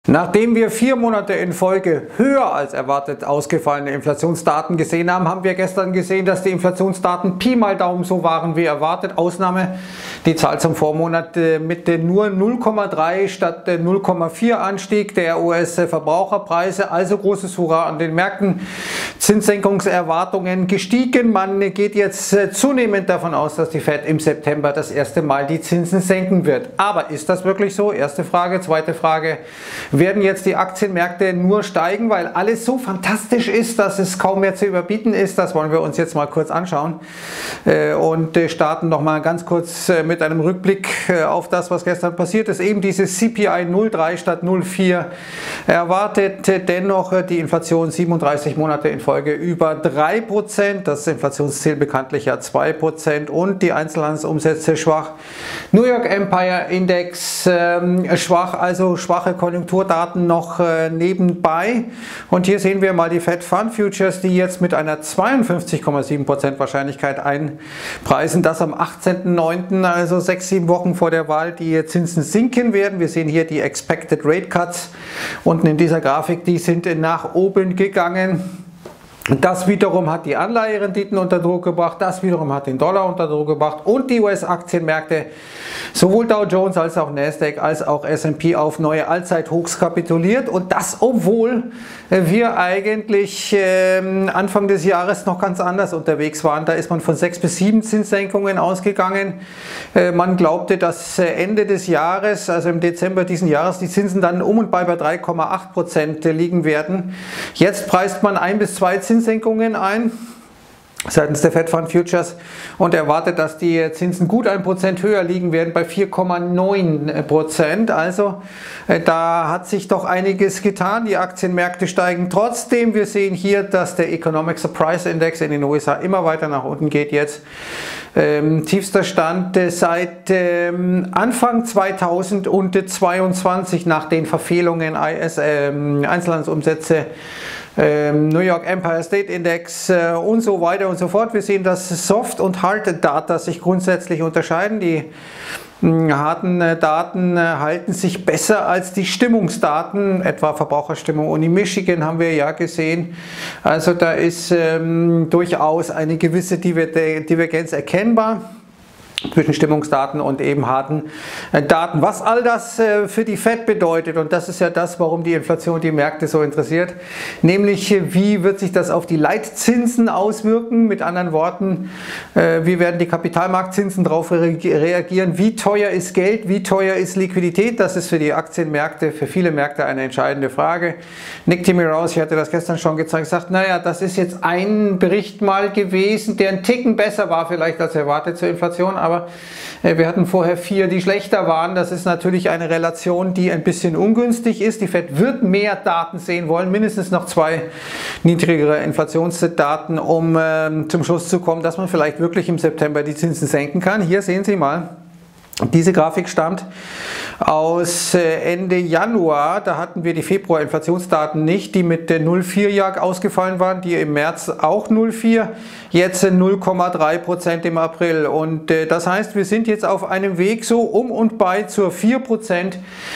Nachdem wir 4 Monate in Folge höher als erwartet ausgefallene Inflationsdaten gesehen haben, haben wir gestern gesehen, dass die Inflationsdaten Pi mal Daumen so waren wie erwartet. Ausnahme die Zahl zum Vormonat mit nur 0,3 statt 0,4 Anstieg der US-Verbraucherpreise. Also großes Hurra an den Märkten. Zinssenkungserwartungen gestiegen. Man geht jetzt zunehmend davon aus, dass die Fed im September das erste Mal die Zinsen senken wird. Aber ist das wirklich so? Erste Frage. Zweite Frage. Werden jetzt die Aktienmärkte nur steigen, weil alles so fantastisch ist, dass es kaum mehr zu überbieten ist? Das wollen wir uns jetzt mal kurz anschauen und starten noch mal ganz kurz mit einem Rückblick auf das, was gestern passiert ist. Eben dieses CPI 0,3 statt 0,4 erwartet dennoch die Inflation 37 Monate in Folge über 3%, das Inflationsziel bekanntlich ja 2% und die Einzelhandelsumsätze schwach. New York Empire Index schwach, also schwache Konjunkturdaten noch nebenbei. Und hier sehen wir mal die Fed Fund Futures, die jetzt mit einer 52,7% Wahrscheinlichkeit einpreisen, dass am 18.09., also 6-7 Wochen vor der Wahl, die Zinsen sinken werden. Wir sehen hier die Expected Rate Cuts unten in dieser Grafik, die sind nach oben gegangen. Das wiederum hat die Anleiherenditen unter Druck gebracht, das wiederum hat den Dollar unter Druck gebracht und die US-Aktienmärkte, sowohl Dow Jones als auch Nasdaq als auch S&P auf neue Allzeithochs kapituliert, und das obwohl wir eigentlich Anfang des Jahres noch ganz anders unterwegs waren. Da ist man von 6 bis 7 Zinssenkungen ausgegangen. Man glaubte, dass Ende des Jahres, also im Dezember diesen Jahres, die Zinsen dann um und bei 3,8% liegen werden. Jetzt preist man 1 bis 2 Zinssenkungen ein seitens der Fed Fund Futures und erwartet, dass die Zinsen gut 1% höher liegen werden, bei 4,9%. Also da hat sich doch einiges getan. Die Aktienmärkte steigen trotzdem. Wir sehen hier, dass der Economic Surprise Index in den USA immer weiter nach unten geht jetzt. Tiefster Stand seit Anfang 2022 nach den Verfehlungen Einzelhandelsumsätze, New York Empire State Index und so weiter und so fort. Wir sehen, dass Soft- und Hard-Data sich grundsätzlich unterscheiden. Die harten Daten halten sich besser als die Stimmungsdaten, etwa Verbraucherstimmung. Und in Michigan haben wir ja gesehen, also da ist durchaus eine gewisse Divergenz erkennbar zwischen Stimmungsdaten und eben harten Daten. Was all das für die Fed bedeutet, und das ist ja das, warum die Inflation die Märkte so interessiert, nämlich wie wird sich das auf die Leitzinsen auswirken? Mit anderen Worten, wie werden die Kapitalmarktzinsen darauf reagieren? Wie teuer ist Geld? Wie teuer ist Liquidität? Das ist für die Aktienmärkte, für viele Märkte eine entscheidende Frage. Nick Timiraos, ich hatte das gestern schon gezeigt, sagt, naja, das ist jetzt ein Bericht mal gewesen, der ein Ticken besser war vielleicht als erwartet zur Inflation, aber wir hatten vorher 4, die schlechter waren. Das ist natürlich eine Relation, die ein bisschen ungünstig ist. Die Fed wird mehr Daten sehen wollen, mindestens noch 2 niedrigere Inflationsdaten, um zum Schluss zu kommen, dass man vielleicht wirklich im September die Zinsen senken kann. Hier sehen Sie mal. Diese Grafik stammt aus Ende Januar, da hatten wir die Februar-Inflationsdaten nicht, die mit 0,4 ausgefallen waren, die im März auch 0,4, jetzt 0,3% im April. Und das heißt, wir sind jetzt auf einem Weg so um und bei zur 4%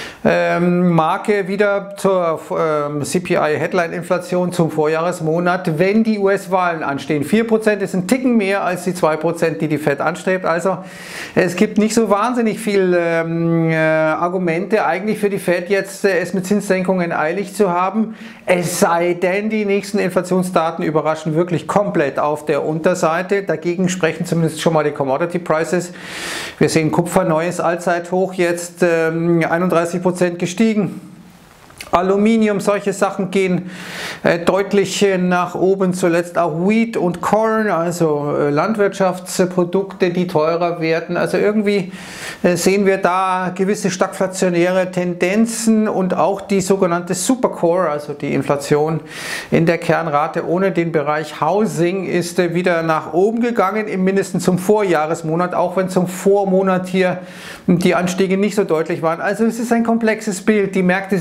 Marke wieder zur CPI-Headline-Inflation zum Vorjahresmonat, wenn die US-Wahlen anstehen. 4% ist ein Ticken mehr als die 2%, die die Fed anstrebt. Also es gibt nicht so wahnsinnig viele Argumente eigentlich für die Fed jetzt es mit Zinssenkungen eilig zu haben, es sei denn, die nächsten Inflationsdaten überraschen wirklich komplett auf der Unterseite. Dagegen sprechen zumindest schon mal die Commodity Prices. Wir sehen Kupfer, neues Allzeithoch, jetzt 31% gestiegen. Aluminium, solche Sachen gehen deutlich nach oben, zuletzt auch Wheat und Corn, also Landwirtschaftsprodukte, die teurer werden. Also irgendwie sehen wir da gewisse stagflationäre Tendenzen und auch die sogenannte Supercore, also die Inflation in der Kernrate ohne den Bereich Housing, ist wieder nach oben gegangen, mindestens zum Vorjahresmonat, auch wenn zum Vormonat hier die Anstiege nicht so deutlich waren. Also es ist ein komplexes Bild, die Märkte sehr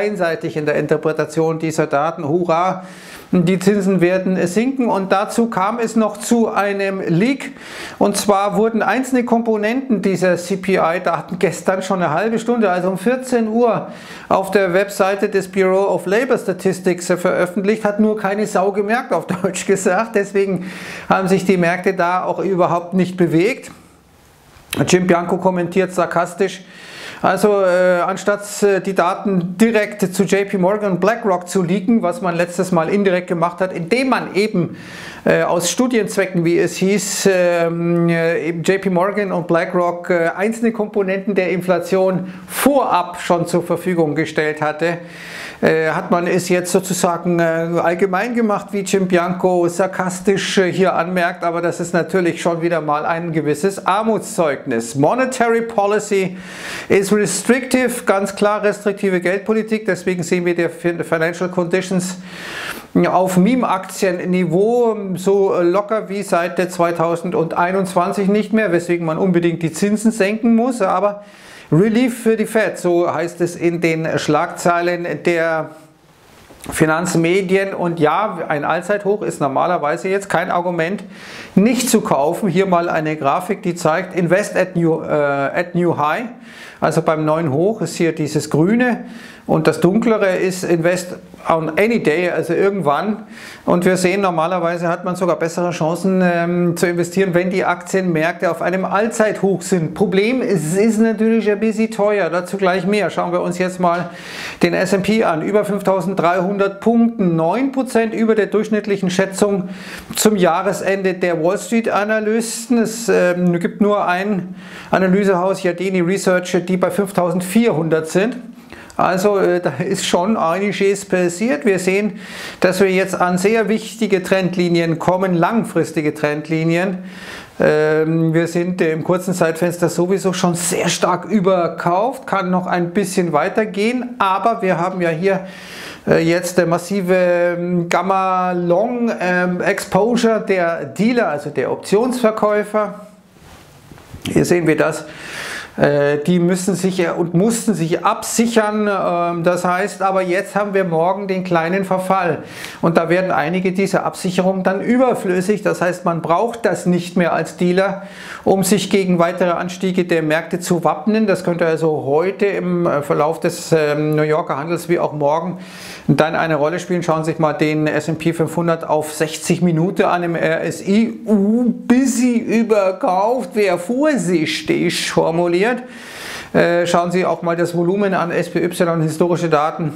einseitig in der Interpretation dieser Daten. Hurra! Die Zinsen werden sinken und dazu kam es noch zu einem Leak, und zwar wurden einzelne Komponenten dieser CPI-Daten gestern schon eine halbe Stunde, also um 14 Uhr auf der Webseite des Bureau of Labor Statistics veröffentlicht, hat nur keine Sau gemerkt, auf Deutsch gesagt, deswegen haben sich die Märkte da auch überhaupt nicht bewegt. Jim Bianco kommentiert sarkastisch: Also anstatt die Daten direkt zu JP Morgan und BlackRock zu leaken, was man letztes Mal indirekt gemacht hat, indem man eben aus Studienzwecken, wie es hieß, eben JP Morgan und BlackRock einzelne Komponenten der Inflation vorab schon zur Verfügung gestellt hatte, hat man es jetzt sozusagen allgemein gemacht, wie Jim Bianco sarkastisch hier anmerkt, aber das ist natürlich schon wieder mal ein gewisses Armutszeugnis. Monetary Policy is restrictive, ganz klar restriktive Geldpolitik, deswegen sehen wir die Financial Conditions auf Meme-Aktien-Niveau so locker wie seit 2021 nicht mehr, weswegen man unbedingt die Zinsen senken muss, aber Relief für die Fed, so heißt es in den Schlagzeilen der Finanzmedien. Und ja, ein Allzeithoch ist normalerweise jetzt kein Argument, nicht zu kaufen. Hier mal eine Grafik, die zeigt Invest at New High, also beim neuen Hoch ist hier dieses grüne und das dunklere ist Invest on any day, also irgendwann. Und wir sehen, normalerweise hat man sogar bessere Chancen zu investieren, wenn die Aktienmärkte auf einem Allzeithoch sind. Problem ist, es ist natürlich ein bisschen teuer, dazu gleich mehr. Schauen wir uns jetzt mal den S&P an, über 5.300 Punkten, 9% über der durchschnittlichen Schätzung zum Jahresende der Wall Street Analysten. Es gibt nur ein Analysehaus, Yardeni Research, die bei 5.400 sind. Also da ist schon einiges passiert. Wir sehen, dass wir jetzt an sehr wichtige Trendlinien kommen, langfristige Trendlinien. Wir sind im kurzen Zeitfenster sowieso schon sehr stark überkauft, kann noch ein bisschen weitergehen, aber wir haben ja hier jetzt der massive Gamma-Long-Exposure der Dealer, also der Optionsverkäufer. Hier sehen wir das. Die müssen sich und mussten sich absichern, das heißt aber jetzt haben wir morgen den kleinen Verfall und da werden einige dieser Absicherungen dann überflüssig, das heißt man braucht das nicht mehr als Dealer, um sich gegen weitere Anstiege der Märkte zu wappnen. Das könnte also heute im Verlauf des New Yorker Handels wie auch morgen dann eine Rolle spielen. Schauen Sie sich mal den S&P 500 auf 60 Minuten an im RSI, busy überkauft, wer vorsichtig formuliert. Schauen Sie auch mal das Volumen an, SPY, historische Daten,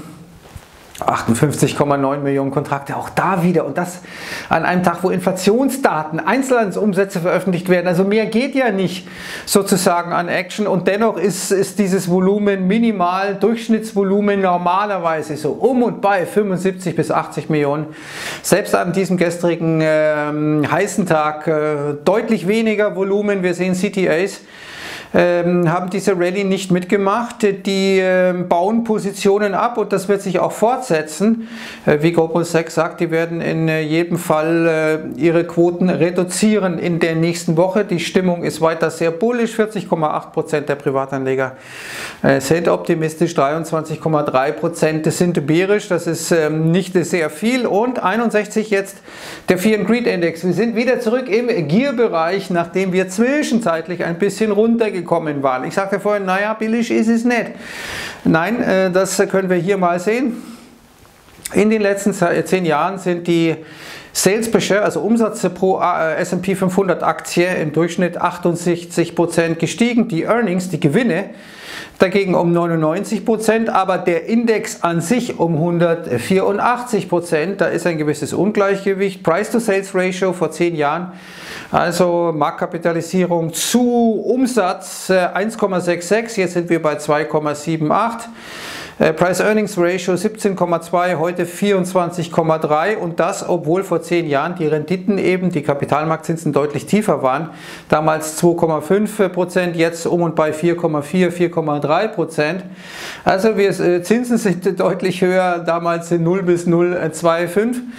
58,9 Millionen Kontrakte, auch da wieder, und das an einem Tag, wo Inflationsdaten, Einzelhandelsumsätze veröffentlicht werden, also mehr geht ja nicht sozusagen an Action und dennoch ist dieses Volumen minimal, Durchschnittsvolumen normalerweise so um und bei 75 bis 80 Millionen, selbst an diesem gestrigen heißen Tag deutlich weniger Volumen. Wir sehen CTAs haben diese Rallye nicht mitgemacht, die bauen Positionen ab und das wird sich auch fortsetzen. Wie Goldman Sachs sagt, die werden in jedem Fall ihre Quoten reduzieren in der nächsten Woche. Die Stimmung ist weiter sehr bullisch, 40,8% der Privatanleger sind optimistisch, 23,3% sind bärisch, das ist nicht sehr viel, und 61 jetzt der Fear and Greed Index. Wir sind wieder zurück im Gier-Bereich, nachdem wir zwischenzeitlich ein bisschen runtergekommen waren. Ich sagte vorhin, naja, billig ist es nicht. Nein, das können wir hier mal sehen. In den letzten 10 Jahren sind die Sales per Share, also Umsätze pro S&P 500 Aktie, im Durchschnitt 68% gestiegen. Die Earnings, die Gewinne, dagegen um 99%, aber der Index an sich um 184%. Da ist ein gewisses Ungleichgewicht. Price-to-Sales-Ratio vor 10 Jahren, also Marktkapitalisierung zu Umsatz 1,66, jetzt sind wir bei 2,78. Price-Earnings-Ratio 17,2, heute 24,3, und das, obwohl vor 10 Jahren die Renditen eben, die Kapitalmarktzinsen deutlich tiefer waren. Damals 2,5%, jetzt um und bei 4,4, 4,3%. Also Zinsen sind deutlich höher, damals 0 bis 0,25.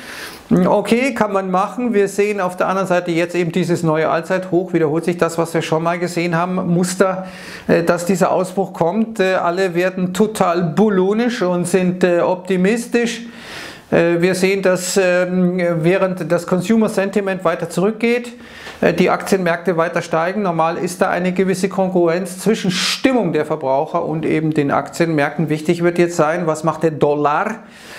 Okay, kann man machen. Wir sehen auf der anderen Seite jetzt eben dieses neue Allzeithoch. Wiederholt sich das, was wir schon mal gesehen haben. Muster, dass dieser Ausbruch kommt. Alle werden total bullisch und sind optimistisch. Wir sehen, dass während das Consumer Sentiment weiter zurückgeht, die Aktienmärkte weiter steigen. Normal ist da eine gewisse Konkurrenz zwischen Stimmung der Verbraucher und eben den Aktienmärkten. Wichtig wird jetzt sein, was macht der Dollar,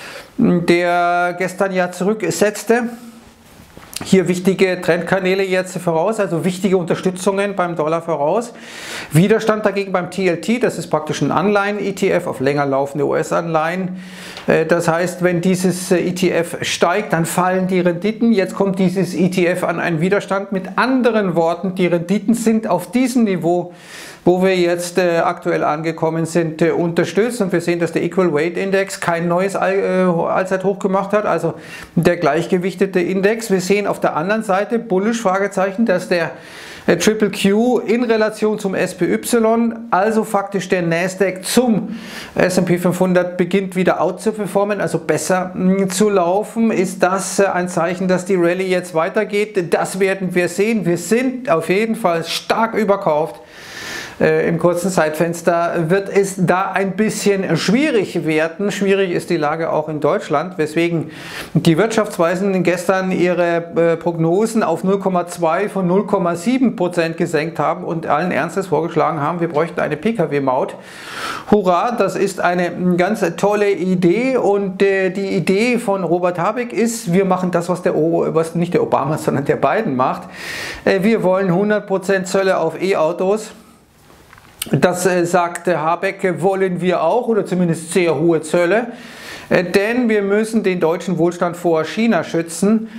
der gestern ja zurücksetzte. Hier wichtige Trendkanäle jetzt voraus, also wichtige Unterstützungen beim Dollar voraus. Widerstand dagegen beim TLT, das ist praktisch ein Anleihen-ETF auf länger laufende US-Anleihen. Das heißt, wenn dieses ETF steigt, dann fallen die Renditen. Jetzt kommt dieses ETF an einen Widerstand. Mit anderen Worten, die Renditen sind auf diesem Niveau, wo wir jetzt aktuell angekommen sind, unterstützt. Und wir sehen, dass der Equal Weight Index kein neues Allzeithoch gemacht hat, also der gleichgewichtete Index. Wir sehen auf der anderen Seite, bullish Fragezeichen, dass der Triple Q in Relation zum SPY, also faktisch der Nasdaq zum S&P 500, beginnt wieder out zu performen, also besser zu laufen. Ist das ein Zeichen, dass die Rallye jetzt weitergeht? Das werden wir sehen. Wir sind auf jeden Fall stark überkauft. Im kurzen Zeitfenster wird es da ein bisschen schwierig werden. Schwierig ist die Lage auch in Deutschland, weswegen die Wirtschaftsweisen gestern ihre Prognosen auf 0,2 von 0,7% gesenkt haben und allen Ernstes vorgeschlagen haben, wir bräuchten eine Pkw-Maut. Hurra, das ist eine ganz tolle Idee und die Idee von Robert Habeck ist, wir machen das, was nicht der Obama, sondern der Biden macht. Wir wollen 100% Zölle auf E-Autos. Das sagt Habeck, wollen wir auch, oder zumindest sehr hohe Zölle, denn wir müssen den deutschen Wohlstand vor China schützen,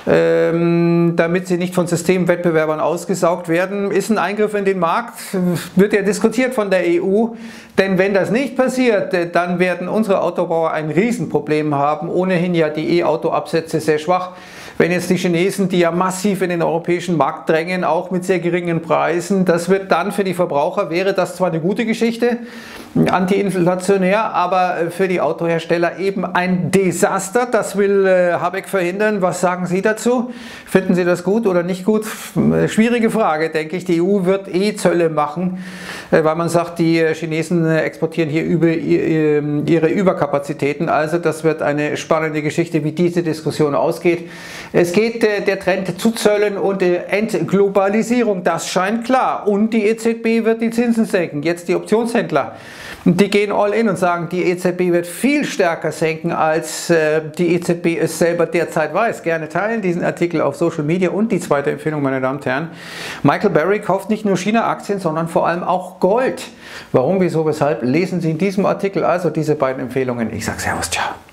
damit sie nicht von Systemwettbewerbern ausgesaugt werden. Ist ein Eingriff in den Markt, wird ja diskutiert von der EU, denn wenn das nicht passiert, dann werden unsere Autobauer ein Riesenproblem haben, ohnehin ja die E-Auto-Absätze sehr schwach. Wenn jetzt die Chinesen, die ja massiv in den europäischen Markt drängen, auch mit sehr geringen Preisen, das wird dann für die Verbraucher, wäre das zwar eine gute Geschichte, antiinflationär, aber für die Autohersteller eben ein Desaster. Das will Habeck verhindern. Was sagen Sie dazu? Finden Sie das gut oder nicht gut? Schwierige Frage, denke ich. Die EU wird Zölle machen, weil man sagt, die Chinesen exportieren hier ihre Überkapazitäten. Also das wird eine spannende Geschichte, wie diese Diskussion ausgeht. Es geht der Trend zu Zöllen und Entglobalisierung, das scheint klar. Und die EZB wird die Zinsen senken. Jetzt die Optionshändler, die gehen all in und sagen, die EZB wird viel stärker senken, als die EZB es selber derzeit weiß. Gerne teilen diesen Artikel auf Social Media. Und die zweite Empfehlung, meine Damen und Herren, Michael Burry kauft nicht nur China-Aktien, sondern vor allem auch Gold. Warum, wieso, weshalb, lesen Sie in diesem Artikel. Also diese beiden Empfehlungen. Ich sage Servus, ciao.